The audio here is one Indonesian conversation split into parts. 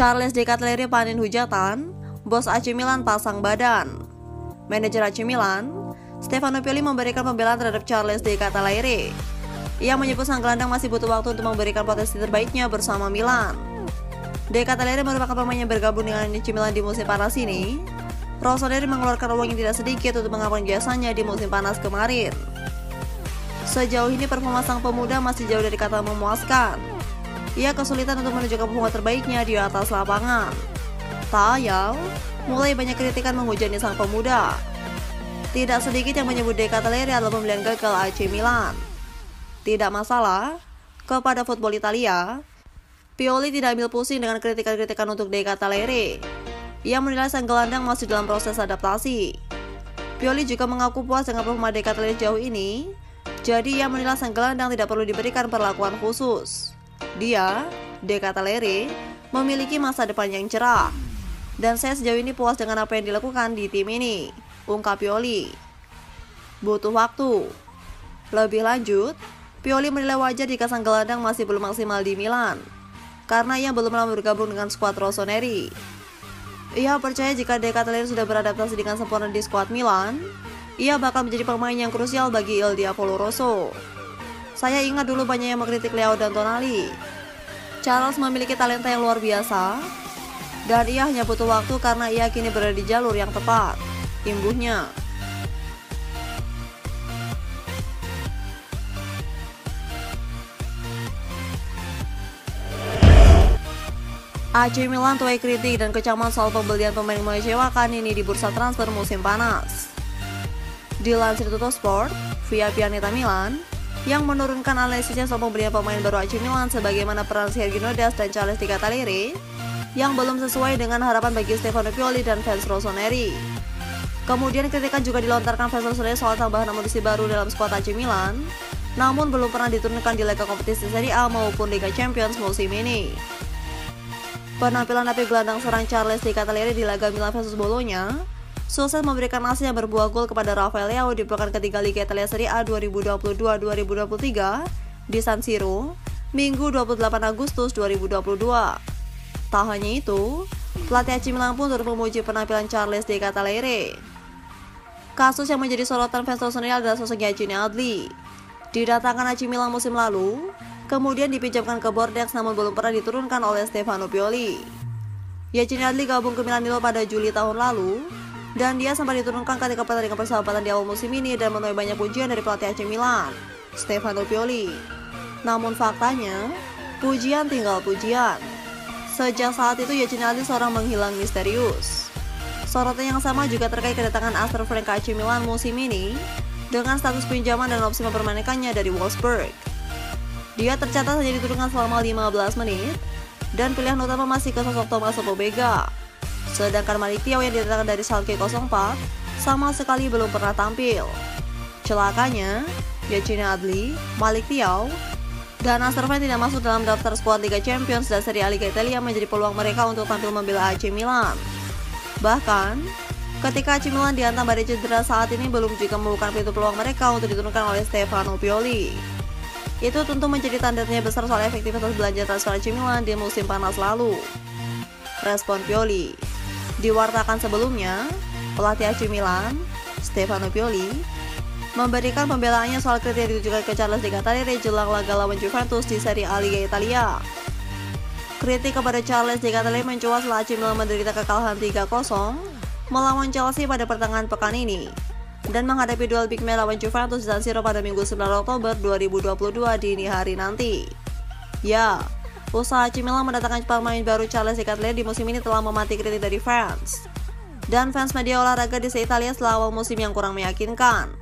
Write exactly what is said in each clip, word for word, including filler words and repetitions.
Charles De Ketelaere panen hujatan, bos A C Milan pasang badan. Manajer A C Milan, Stefano Pioli memberikan pembelaan terhadap Charles De Ketelaere. Ia menyebut sang gelandang masih butuh waktu untuk memberikan potensi terbaiknya bersama Milan. De Ketelaere merupakan pemain yang bergabung dengan A C Milan di musim panas ini. Rossoneri mengeluarkan uang yang tidak sedikit untuk mengapung jasanya di musim panas kemarin. Sejauh ini performa sang pemuda masih jauh dari kata memuaskan. Ia kesulitan untuk menunjukkan performa terbaiknya di atas lapangan. Tak ayal, mulai banyak kritikan menghujani sang pemuda. Tidak sedikit yang menyebut De Ketelaere adalah pembelian gagal A C Milan. Tidak masalah, kepada football Italia, Pioli tidak ambil pusing dengan kritikan-kritikan untuk De Ketelaere. Ia menilai sang gelandang masih dalam proses adaptasi. Pioli juga mengaku puas dengan performa De Ketelaere jauh ini, jadi ia menilai sang gelandang tidak perlu diberikan perlakuan khusus. Dia, De Ketelaere, memiliki masa depan yang cerah. Dan saya sejauh ini puas dengan apa yang dilakukan di tim ini, ungkap Pioli. Butuh waktu. Lebih lanjut, Pioli menilai wajar jika sang gelandang masih belum maksimal di Milan, karena ia belum lama bergabung dengan skuad Rossoneri. Ia percaya jika De Ketelaere sudah beradaptasi dengan sempurna di skuad Milan, ia bakal menjadi pemain yang krusial bagi Il Diavolo Rosso. Saya ingat dulu banyak yang mengkritik Leao dan Tonali. Charles memiliki talenta yang luar biasa, dan ia hanya butuh waktu karena ia kini berada di jalur yang tepat, imbuhnya. A C Milan tuai kritik dan kecaman soal pembelian pemain mengecewakan ini di bursa transfer musim panas. Dilansir Tuttosport, via Pianeta Milan, yang menurunkan analisisnya soal pembelian pemain baru A C Milan sebagaimana peran Sergio Nodas dan Charles De Ketelaere, yang belum sesuai dengan harapan bagi Stefano Pioli dan fans Rossoneri. Kemudian kritikan juga dilontarkan fans Rossoneri soal tambahan amunisi baru dalam skuad A C Milan, namun belum pernah diturunkan di laga kompetisi Serie A maupun Liga Champions musim ini. Penampilan api gelandang serang Charles De Ketelaere di laga Milan versus Bologna sukses memberikan hasil yang berbuah gol kepada Rafael Leao di pekan ketiga Liga Italia Serie A dua ribu dua puluh dua dua ribu dua puluh tiga di San Siro, Minggu dua puluh delapan Agustus dua ribu dua puluh dua. Tak hanya itu, pelatih A C Milan pun turut memuji penampilan Charles De Ketelaere. Kasus yang menjadi sorotan fans Rossoneri adalah sosoknya Gini Adli. Didatangkan A C Milan musim lalu, kemudian dipinjamkan ke Bordeaux namun belum pernah diturunkan oleh Stefano Pioli. Yacine Adli gabung ke Milan pada Juli tahun lalu, dan dia sempat diturunkan ketika pertandingan persahabatan di awal musim ini dan menuai banyak pujian dari pelatih A C Milan, Stefano Pioli. Namun faktanya, pujian tinggal pujian. Sejak saat itu Yacine Adli seorang menghilang misterius. Sorotan yang sama juga terkait kedatangan Aster Frank ke A C Milan musim ini dengan status pinjaman dan opsi mempermainkannya dari Wolfsburg. Dia tercatat hanya diturunkan selama lima belas menit, dan pilihan utama masih ke sosok Thomas Pobega. Sedangkan Malik Thiaw yang didatangkan dari Schalke nol empat sama sekali belum pernah tampil. Celakanya, Yacine Adli, Malik Thiaw, dan Aster Frank tidak masuk dalam daftar skuad Liga Champions dan Serie A Liga Italia menjadi peluang mereka untuk tampil membela A C Milan. Bahkan, ketika A C Milan dihantam badai cedera saat ini belum juga membuka pintu peluang mereka untuk diturunkan oleh Stefano Pioli. Itu tentu menjadi tanda tanya besar soal efektivitas belanja transfer A C Milan di musim panas lalu. Respon Pioli diwartakan sebelumnya, pelatih A C Milan, Stefano Pioli, memberikan pembelaannya soal kritik yang ditujukan ke Charles De Ketelaere jelang laga lawan Juventus di Serie A Liga Italia. Kritik kepada Charles De Ketelaere mencuat setelah A C Milan menderita kekalahan tiga kosong melawan Chelsea pada pertengahan pekan ini dan menghadapi duel big match lawan Juventus di San Siro pada Minggu sembilan Oktober dua ribu dua puluh dua dini hari nanti. Ya, usaha A C Milan mendatangkan pemain baru Charles De Ketelaere di musim ini telah memati kritik dari fans dan fans media olahraga di se-Italia setelah awal musim yang kurang meyakinkan.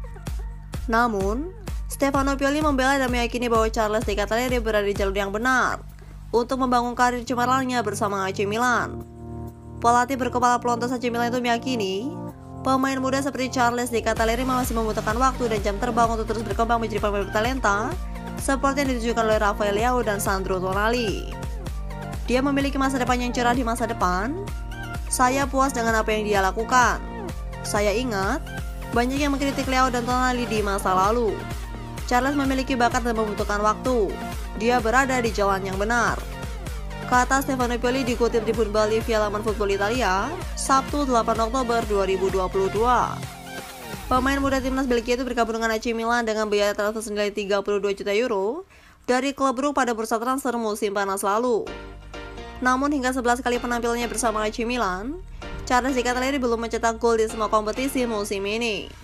Namun, Stefano Pioli membela dan meyakini bahwa Charles De Ketelaere berada di jalur yang benar untuk membangun karir cemerlangnya bersama A C Milan. Pelatih berkepala pelontos A C Milan itu meyakini pemain muda seperti Charles De Ketelaere masih membutuhkan waktu dan jam terbang untuk terus berkembang menjadi pemain bertalenta seperti yang ditujukan oleh Rafael Leao dan Sandro Tonali. Dia memiliki masa depan yang cerah di masa depan. Saya puas dengan apa yang dia lakukan. Saya ingat banyak yang mengkritik Leao dan Tonali di masa lalu. Charles memiliki bakat dan membutuhkan waktu. Dia berada di jalan yang benar. Kata Stefano Pioli dikutip di Football via laman Football Italia, Sabtu delapan Oktober dua ribu dua puluh dua. Pemain muda timnas Belgia itu bergabung dengan A C Milan dengan biaya transfer senilai tiga puluh dua juta euro dari klub Brugge pada bursa transfer musim panas lalu. Namun hingga sebelas kali penampilannya bersama A C Milan, Charles Di Cataleri belum mencetak gol di semua kompetisi musim ini.